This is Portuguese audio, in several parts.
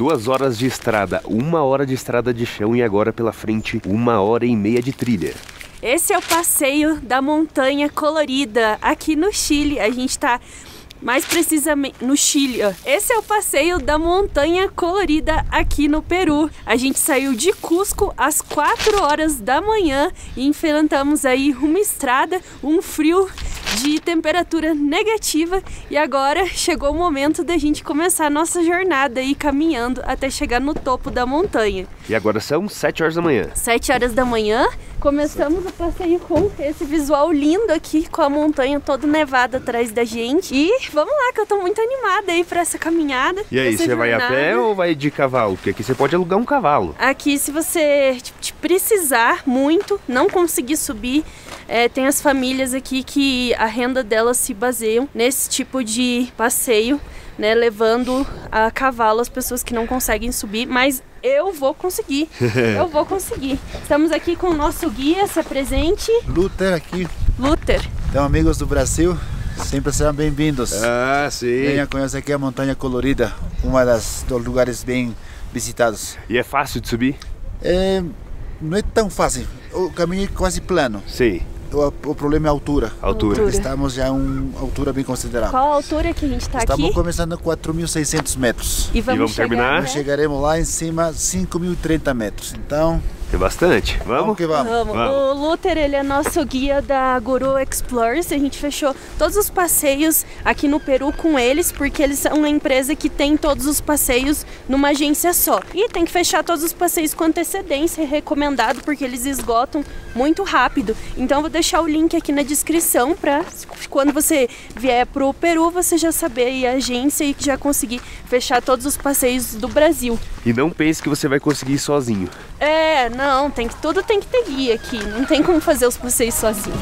2 horas de estrada, 1 hora de estrada de chão e agora pela frente 1h30 de trilha. Esse é o passeio da Montanha Colorida aqui no Chile. A gente tá mais precisamente no Chile, ó. Esse é o passeio da Montanha Colorida aqui no Peru. A gente saiu de Cusco às 4 horas da manhã e enfrentamos aí uma estrada, um frio de temperatura negativa e agora chegou o momento da gente começar a nossa jornada aí caminhando até chegar no topo da montanha. E agora são 7 horas da manhã. 7 horas da manhã, começamos o passeio com esse visual lindo aqui, com a montanha toda nevada atrás da gente. E vamos lá, que eu tô muito animada aí pra essa caminhada. E aí, você vai a pé ou vai de cavalo? Porque aqui você pode alugar um cavalo. Aqui, se você precisar muito, não conseguir subir, tem as famílias aqui que a renda delas se baseiam nesse tipo de passeio, né, levando a cavalo as pessoas que não conseguem subir, mas eu vou conseguir, eu vou conseguir. Estamos aqui com o nosso guia, se apresente. Luther aqui. Luther. Então, amigos do Brasil, sempre serão bem-vindos. Ah, sim. Venha conhecer aqui a Montanha Colorida, dos lugares bem visitados. E é fácil de subir? Não é tão fácil, o caminho é quase plano. Sim. O problema é a altura. Altura. Estamos já em uma altura bem considerável. Qual a altura que a gente está aqui? Estamos começando a 4.600 metros. E vamos terminar? Né? Chegaremos lá em cima 5.030 metros. Então, é bastante. Vamos? que vamos. O Luther, ele é nosso guia da Guru Explorers. A gente fechou todos os passeios aqui no Peru com eles, porque eles são uma empresa que tem todos os passeios numa agência só. E tem que fechar todos os passeios com antecedência, é recomendado, porque eles esgotam muito rápido. Então eu vou deixar o link aqui na descrição para quando você vier pro Peru, você já saber aí a agência e já conseguir fechar todos os passeios do Brasil. E não pense que você vai conseguir ir sozinho. Não, tudo tem que ter guia aqui, não tem como fazer os passeios sozinhos.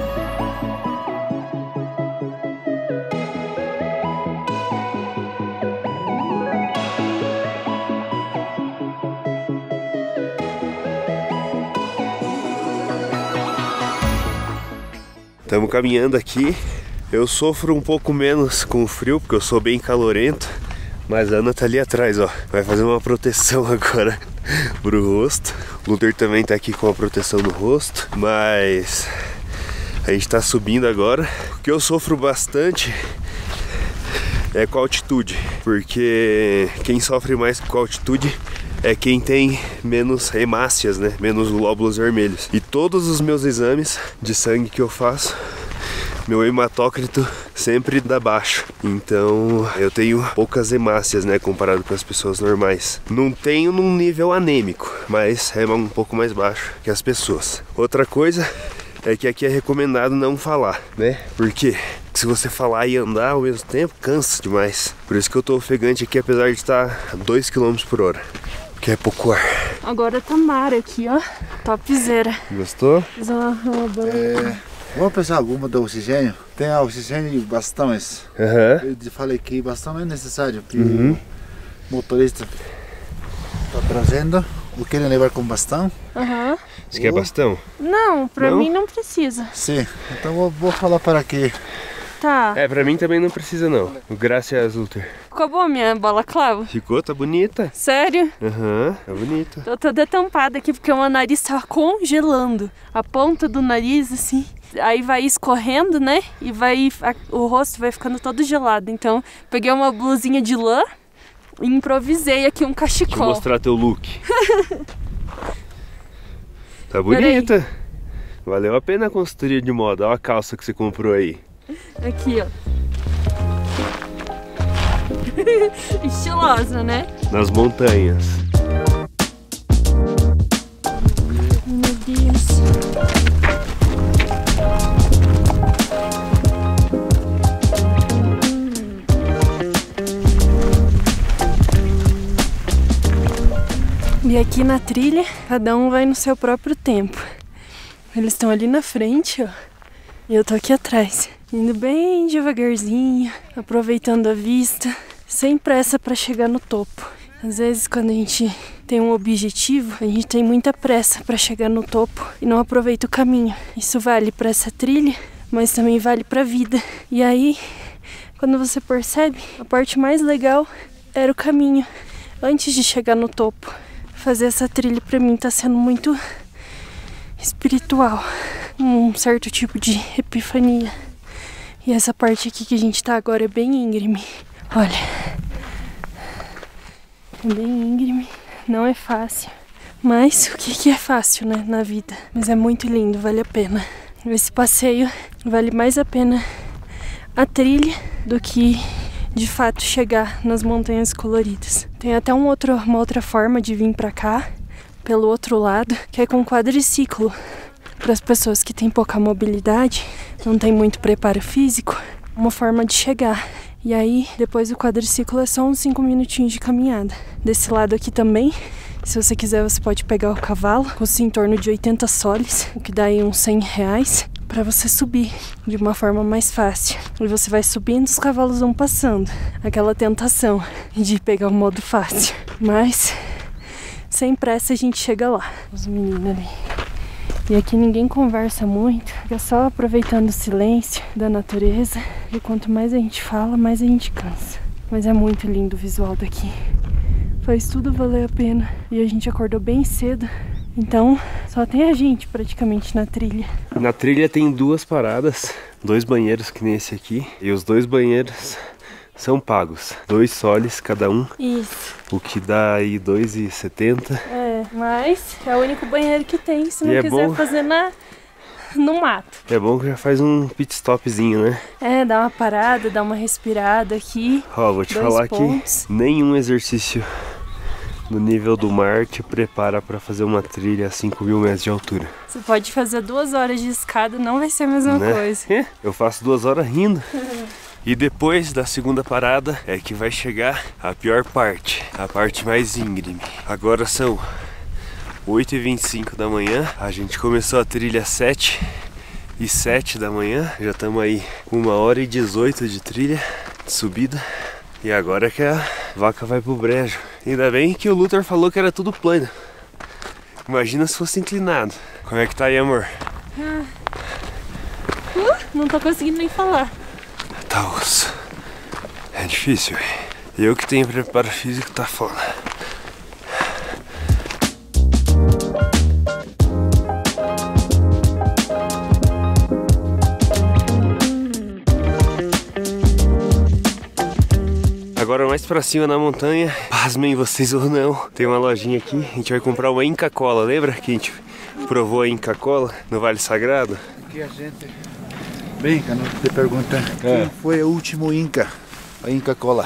Estamos caminhando aqui. Eu sofro um pouco menos com o frio, porque eu sou bem calorento. Mas a Ana tá ali atrás, ó. Vai fazer uma proteção agora pro rosto. O Luther também tá aqui com a proteção no rosto. Mas a gente tá subindo agora. O que eu sofro bastante é com a altitude. Porque quem sofre mais com a altitude é quem tem menos hemácias, né? Menos glóbulos vermelhos. E todos os meus exames de sangue que eu faço, meu hematócrito sempre dá baixo. Então eu tenho poucas hemácias, né, comparado com as pessoas normais. Não tenho num nível anêmico, mas é um pouco mais baixo que as pessoas. Outra coisa é que aqui é recomendado não falar, né? Porque se você falar e andar ao mesmo tempo, cansa demais. Por isso que eu tô ofegante aqui, apesar de estar a 2 km por hora. Que é pouco ar. Agora tá mar aqui, ó. Topzera. Gostou? Vamos pensar alguma do oxigênio? Tem oxigênio e bastões. Aham. Eu falei que bastão é necessário, porque o motorista está trazendo. Ou querem levar com bastão? Você quer bastão? Não, pra mim não precisa. Sim, então eu vou falar para que. Tá. Pra mim também não precisa não. Graças, Luther. Ficou boa minha balaclava? Ficou? Tá bonita. Sério? Tá bonita. Tô toda tampada aqui porque o meu nariz tá congelando. A ponta do nariz, assim. Aí vai escorrendo, né? E o rosto vai ficando todo gelado. Então, peguei uma blusinha de lã e improvisei aqui um cachecol. Deixa eu mostrar teu look. Tá bonita. Valeu a pena a consultoria de moda. Olha a calça que você comprou aí. Aqui, ó. Estilosa, né? Nas montanhas. Meu Deus. E aqui na trilha, cada um vai no seu próprio tempo. Eles estão ali na frente, ó. E eu tô aqui atrás. Indo bem devagarzinho, aproveitando a vista, sem pressa para chegar no topo. Às vezes, quando a gente tem um objetivo, a gente tem muita pressa para chegar no topo e não aproveita o caminho. Isso vale para essa trilha, mas também vale para a vida. E aí, quando você percebe, a parte mais legal era o caminho. antes de chegar no topo. Fazer essa trilha pra mim tá sendo muito espiritual, um certo tipo de epifania. E essa parte aqui que a gente tá agora é bem íngreme. Olha, é bem íngreme, não é fácil. Mas o que é fácil, né, na vida? Mas é muito lindo, vale a pena. Esse passeio vale mais a pena a trilha do que de fato chegar nas montanhas coloridas. Tem até uma outra forma de vir pra cá, pelo outro lado, que é com quadriciclo. Para as pessoas que têm pouca mobilidade, não tem muito preparo físico, uma forma de chegar. E aí, depois do quadriciclo é só uns 5 minutinhos de caminhada. Desse lado aqui também, se você quiser, você pode pegar o cavalo, custa em torno de 80 soles, o que dá aí uns 100 reais, para você subir de uma forma mais fácil. E você vai subindo, os cavalos vão passando. Aquela tentação de pegar o modo fácil. Mas, sem pressa, a gente chega lá. Os meninos ali. E aqui ninguém conversa muito, fica só aproveitando o silêncio da natureza. E quanto mais a gente fala, mais a gente cansa. Mas é muito lindo o visual daqui. Faz tudo valer a pena. E a gente acordou bem cedo, então só tem a gente praticamente na trilha. Na trilha tem 2 paradas, 2 banheiros que nem esse aqui. E os 2 banheiros são pagos, 2 soles cada um. Isso. O que dá aí 2,70. É, mas é o único banheiro que tem, se não E quiser bom. fazer no mato. É bom que já faz um pit stopzinho, né? É, dá uma parada, dá uma respirada aqui. Ó, vou te 2 falar pontos. que nenhum exercício no nível do mar te prepara para fazer uma trilha a 5.000 metros de altura. Você pode fazer 2 horas de escada, não vai ser a mesma Né? coisa. Eu faço 2 horas rindo. E depois da segunda parada é que vai chegar a pior parte, a parte mais íngreme. Agora são 8h25 da manhã, a gente começou a trilha às 7h07 da manhã. Já estamos aí 1h18 de trilha, de subida. E agora é que a vaca vai pro brejo. Ainda bem que o Luthor falou que era tudo plano. Imagina se fosse inclinado. Como é que tá aí, amor? Não tô conseguindo nem falar. Tá osso. É difícil, velho. Eu que tenho preparo físico tá foda. Agora mais pra cima na montanha, pasmem vocês ou não, tem uma lojinha aqui, a gente vai comprar uma Inca Kola, lembra que a gente provou a Inca Kola no Vale Sagrado? Aqui a gente brinca, não te pergunta quem foi o último Inca, a Inca Kola.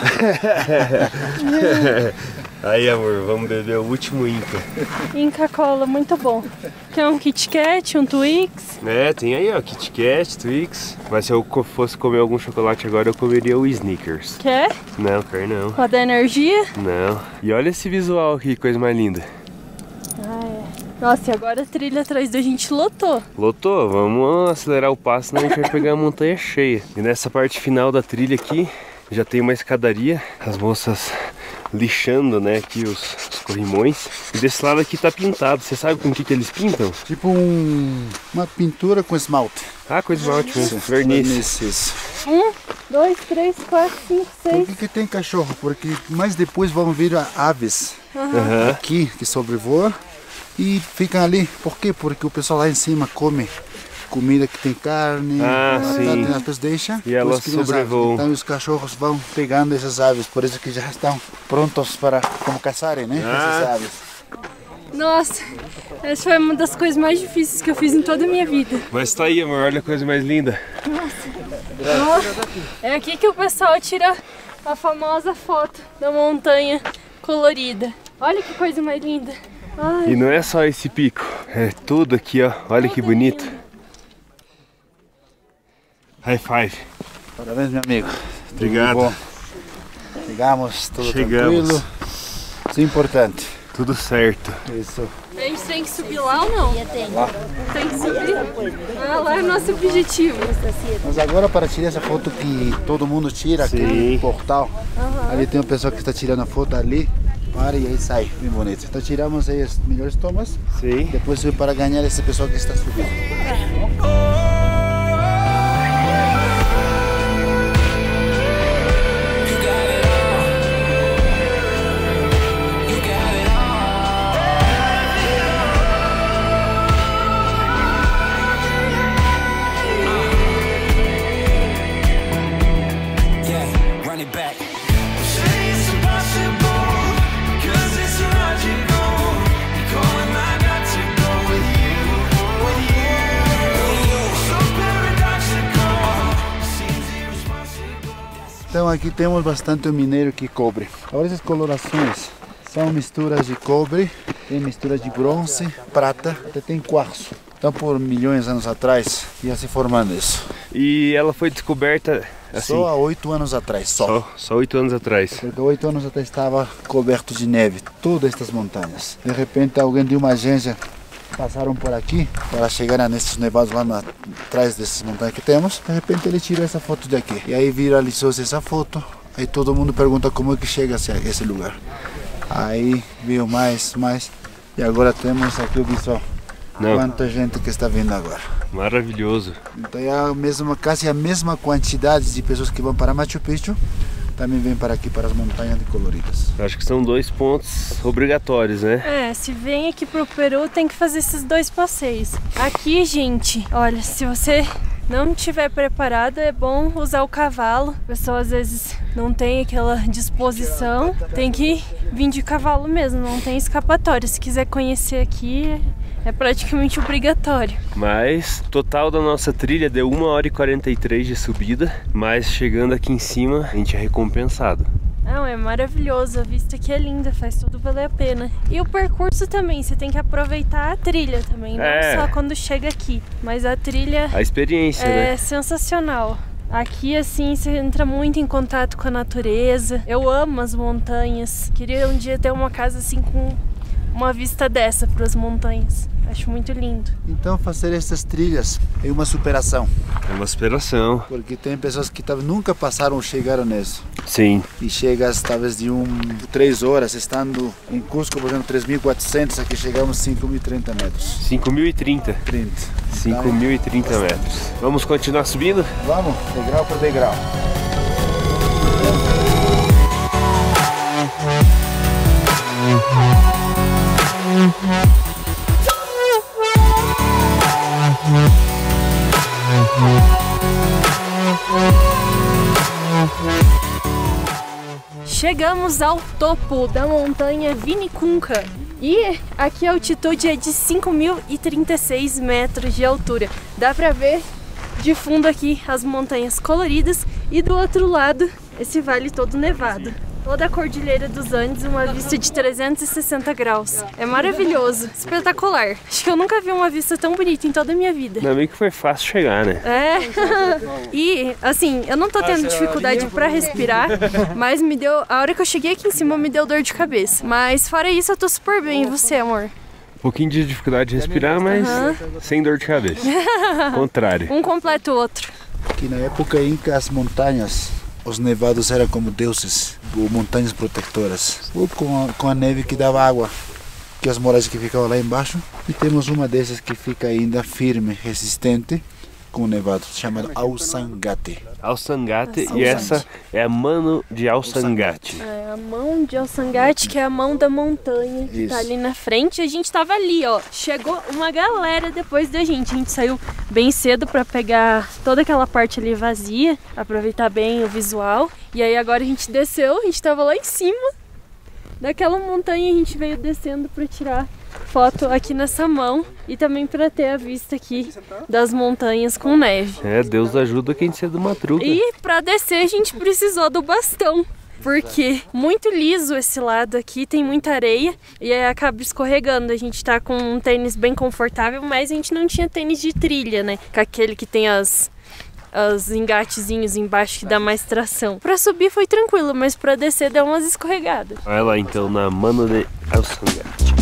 Aí, amor, vamos beber o último Inca. Inca Kola, muito bom. Quer um Kit Kat, um Twix? É, tem aí, ó, Kit Kat, Twix. Mas se eu fosse comer algum chocolate agora, eu comeria o Snickers. Quer? Não, quero não. Pra dar energia? Não. E olha esse visual aqui, coisa mais linda. Nossa, e agora a trilha atrás da gente lotou. Lotou, vamos acelerar o passo, senão a gente vai pegar a montanha cheia. E nessa parte final da trilha aqui, já tem uma escadaria. As moças lixando, né, aqui os corrimões. E desse lado aqui tá pintado. Você sabe com o que eles pintam? Tipo uma pintura com esmalte. Ah, com esmalte mesmo, verniz. Isso. 1, 2, 3, 4, 5, Por 6. que tem cachorro? Porque mais depois vão vir aves aqui que sobrevoam e ficam ali. Por quê? Porque o pessoal lá em cima come comida que tem carne, sim. as pessoas deixam E elas os crianças. sobrevoam. Então os cachorros vão pegando essas aves, por isso que já estão prontos para como caçarem, né? Essas aves. Nossa, essa foi uma das coisas mais difíceis que eu fiz em toda a minha vida. Mas tá aí, amor, olha a coisa mais linda. É aqui que o pessoal tira a famosa foto da montanha colorida. Olha que coisa mais linda. Ai. E não é só esse pico, é tudo aqui, ó. Olha que bonito. High five. Parabéns, meu amigo. Obrigado. Tudo bom. Chegamos, tudo Chegamos. tranquilo. Isso é importante. Tudo certo. Isso. A gente tem que subir lá ou não? Lá. Tem que subir. Ah, lá é o nosso objetivo. Mas agora para tirar essa foto que todo mundo tira aqui Sim. no portal, ali tem uma pessoa que está tirando a foto ali, para e aí sai, bem bonito. Então tiramos aí as melhores tomas, Sim. depois para ganhar essa pessoa que está subindo. Então aqui temos bastante o minério que cobre. Agora essas colorações são misturas de cobre, tem misturas de bronze, prata, até tem quartzo. Então por milhões de anos atrás ia se formando isso. E ela foi descoberta assim? Só há 8 anos atrás, Só 8 anos atrás. Porque 8 anos atrás estava coberto de neve, todas estas montanhas. De repente alguém de uma agência passaram por aqui para chegar nesses nevados lá atrás dessas montanhas que temos. De repente ele tirou essa foto de aqui. E aí viralizou-se essa foto. Aí todo mundo pergunta como é que chega a esse lugar. Aí veio mais. E agora temos aqui o visual. Quanta gente que está vindo agora. Maravilhoso. Então é quase a mesma quantidade de pessoas que vão para Machu Picchu também vem para aqui, para as montanhas de Coloridas. Acho que são 2 pontos obrigatórios, né? Se vem aqui pro Peru tem que fazer esses 2 passeios. Aqui, gente, olha, se você não estiver preparado, é bom usar o cavalo. A pessoa às vezes não tem aquela disposição, tem que vir de cavalo mesmo, não tem escapatória. Se quiser conhecer aqui, é praticamente obrigatório. Mas total da nossa trilha deu 1h43 de subida, mas chegando aqui em cima a gente é recompensado. Não, é maravilhoso, a vista aqui é linda, faz tudo valer a pena. E o percurso também, você tem que aproveitar a trilha também, não só quando chega aqui, mas a trilha... A experiência, né? É sensacional. Aqui, assim, você entra muito em contato com a natureza. Eu amo as montanhas, queria um dia ter uma casa assim com uma vista dessa para as montanhas. Acho muito lindo. Então fazer essas trilhas é uma superação. É uma superação. Porque tem pessoas que nunca passaram ou chegaram nisso. Sim. E chegas talvez de 3 horas, estando em Cusco, por exemplo, 3.400, aqui chegamos 5.030 metros. 5.030. 5.030 metros. Vamos continuar subindo? Vamos, degrau por degrau. Chegamos ao topo da montanha Vinicunca e aqui a altitude é de 5.036 metros de altura. Dá pra ver de fundo aqui as montanhas coloridas e do outro lado esse vale todo nevado. Toda a Cordilheira dos Andes, uma vista de 360 graus. É maravilhoso, espetacular. Acho que eu nunca vi uma vista tão bonita em toda a minha vida. Ainda bem que foi fácil chegar, né? E, assim, eu não tô tendo dificuldade pra respirar, mas a hora que eu cheguei aqui em cima me deu dor de cabeça. Mas fora isso eu tô super bem. E você, amor? Um pouquinho de dificuldade de respirar, mas sem dor de cabeça. Contrário. Um completa o outro. Que na época inca as montanhas, os nevados eram como deuses, ou montanhas protetoras, ou com a neve que dava água, que as muralhas que ficavam lá embaixo. E temos uma dessas que fica ainda firme, resistente, com o nevado, chamado Ausangate. Ausangate, e essa é a mano de Ausangate. É a mão de Ausangate, que é a mão da montanha, que tá ali na frente. A gente tava ali, ó. Chegou uma galera depois da gente. A gente saiu bem cedo pra pegar toda aquela parte ali vazia, aproveitar bem o visual. E aí agora a gente desceu, a gente tava lá em cima daquela montanha, a gente veio descendo pra tirar foto aqui nessa mão e também para ter a vista aqui das montanhas com neve. Deus ajuda quem cedo madruga. E para descer a gente precisou do bastão, porque muito liso esse lado aqui, tem muita areia e aí acaba escorregando. A gente tá com um tênis bem confortável, mas a gente não tinha tênis de trilha, né? Com aquele que tem os engatezinhos embaixo que dá mais tração. Pra subir foi tranquilo, mas pra descer deu umas escorregadas. Vai lá então na mano de Ausangate.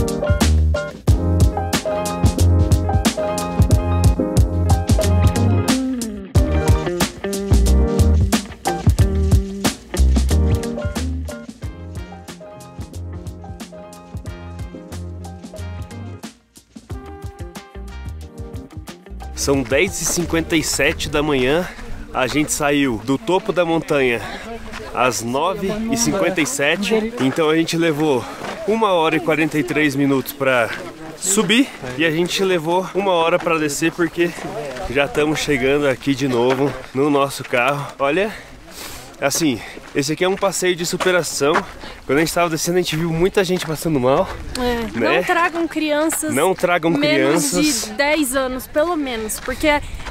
São 10h57 da manhã, a gente saiu do topo da montanha às 9h57, então a gente levou 1h43 minutos para subir e a gente levou 1 hora para descer, porque já estamos chegando aqui de novo no nosso carro. Olha, assim, esse aqui é um passeio de superação. Quando a gente estava descendo, a gente viu muita gente passando mal. Né? Não tragam crianças. Não tragam menos crianças. de 10 anos, pelo menos. Porque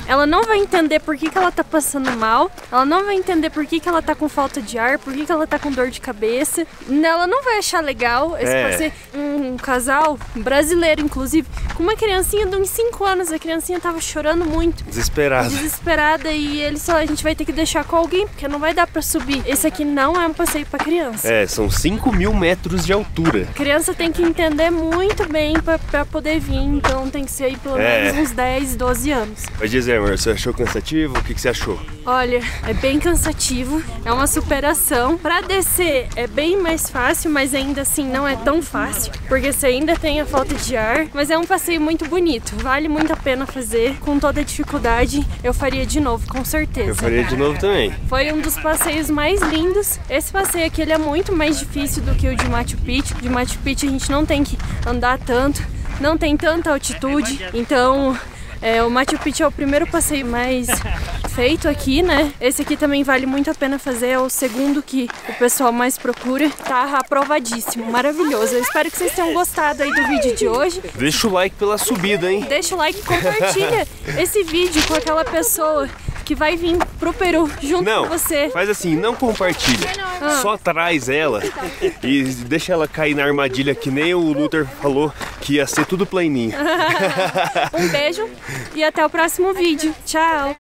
ela não vai entender por que ela tá passando mal, ela não vai entender por que ela tá com falta de ar, por que ela tá com dor de cabeça. Ela não vai achar legal esse passeio. Um casal brasileiro, inclusive, com uma criancinha de uns 5 anos, a criancinha tava chorando muito. Desesperada, e a gente vai ter que deixar com alguém, porque não vai dar pra subir. Esse aqui não é um passeio pra criança. São 5.000 metros de altura. A criança tem que entender muito bem pra poder vir, então tem que ser aí pelo menos uns 10, 12 anos. Vai dizer, amor, você achou cansativo? O que você achou? Olha, é bem cansativo, é uma superação. Pra descer é bem mais fácil, mas ainda assim não é tão fácil, porque você ainda tem a falta de ar. Mas é um passeio muito bonito, vale muito a pena fazer. Com toda a dificuldade, eu faria de novo, com certeza. Eu faria de novo também. Foi um dos passeios mais lindos. Esse passeio aqui ele é muito mais difícil do que o de Machu Picchu. De Machu Picchu a gente não tem que andar tanto, não tem tanta altitude, então o Machu Picchu é o primeiro passeio mais feito aqui, né? Esse aqui também vale muito a pena fazer, é o segundo que o pessoal mais procura. Tá aprovadíssimo, maravilhoso. Eu espero que vocês tenham gostado aí do vídeo de hoje. Deixa o like pela subida, hein? Deixa o like e compartilha esse vídeo com aquela pessoa que vai vir pro Peru junto com você. Faz assim, não compartilha, só traz ela e deixa ela cair na armadilha que nem o Luther falou que ia ser tudo planinho. Um beijo e até o próximo vídeo. Tchau!